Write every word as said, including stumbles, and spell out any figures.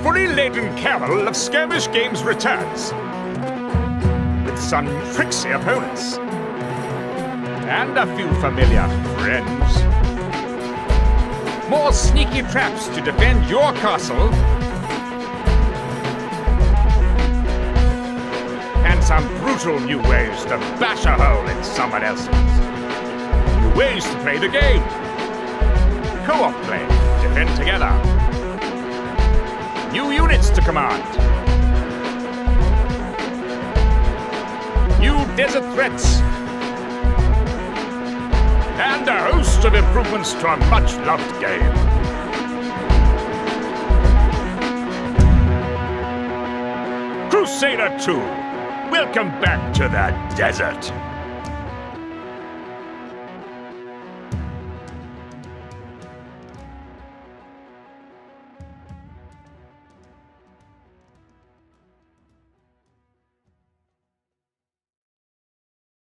fully laden carol of skirmish games returns. With some tricksy opponents. And a few familiar friends. More sneaky traps to defend your castle. And some brutal new ways to bash a hole in someone else's. New ways to play the game. Co-op play, defend together. New units to command. New desert threats. And a host of improvements to a much-loved game. Crusader two, welcome back to the desert.